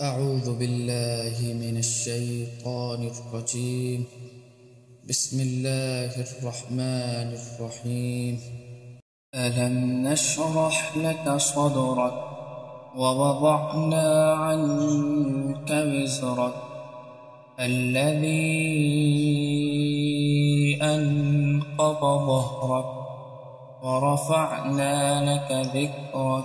أعوذ بالله من الشيطان الرجيم. بسم الله الرحمن الرحيم. ألم نشرح لك صدرك ووضعنا عنك وزرك الذي أنقض ظهرك ورفعنا لك ذكرك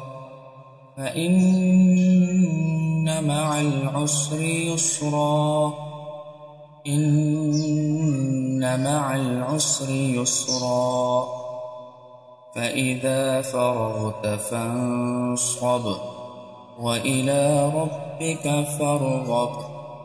فإن مع العسر يسرا إن مع العسر يسرا فإذا فرغت فانصب وإلى ربك فارغب.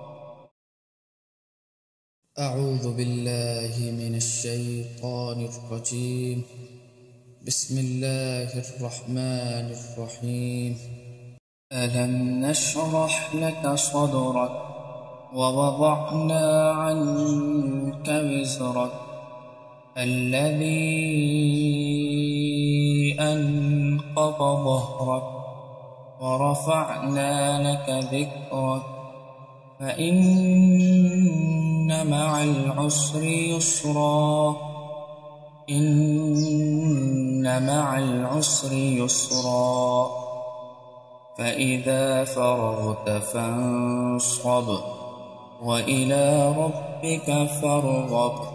أعوذ بالله من الشيطان الرجيم. بسم الله الرحمن الرحيم. ألم نشرح لك صدرك ووضعنا عنك وزرك الذي أنقض ظهرك ورفعنا لك ذكرك فإن مع العسر يسرا إن مع العسر يسرا فإذا فرغت فانصب وإلى ربك فارغب.